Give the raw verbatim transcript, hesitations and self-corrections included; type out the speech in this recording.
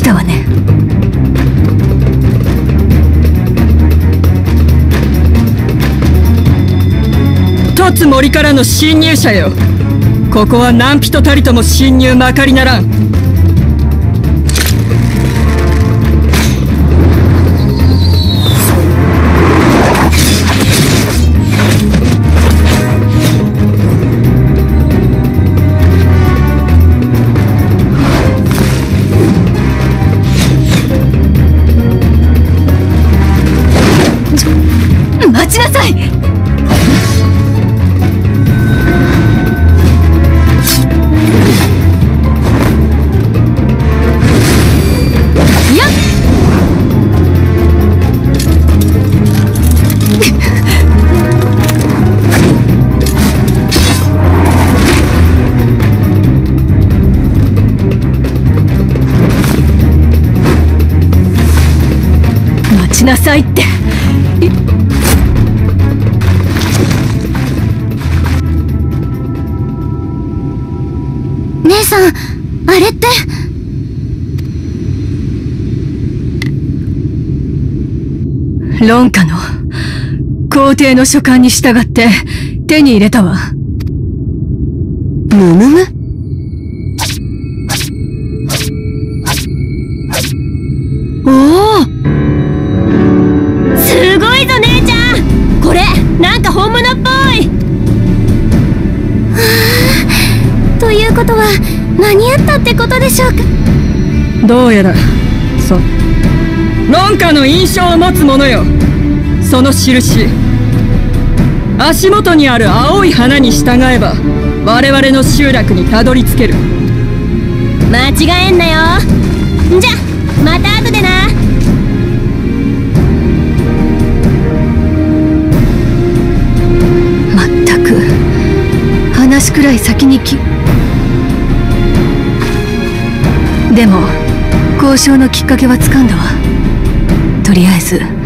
たわね。 立つ森からの侵入者よ。ここは何人たりとも侵入まかりならん。 待ちなさい。待ちなさいって。 姉さん、あれって。 ロンカの皇帝の書簡に従って手に入れたわ。 ムムム？おお、すごいぞ姉ちゃん。これなんか本物っぽい。はあ、ということは間に合ったってことでしょうか。 どうやらそう。ロンカの印象を持つ者よ。その印、足元にある青い花に従えば我々の集落にたどり着ける。 間違えんなよ。じゃまた後でな。 まったく話くらい先にきでも交渉のきっかけはつかんだわ。とりあえず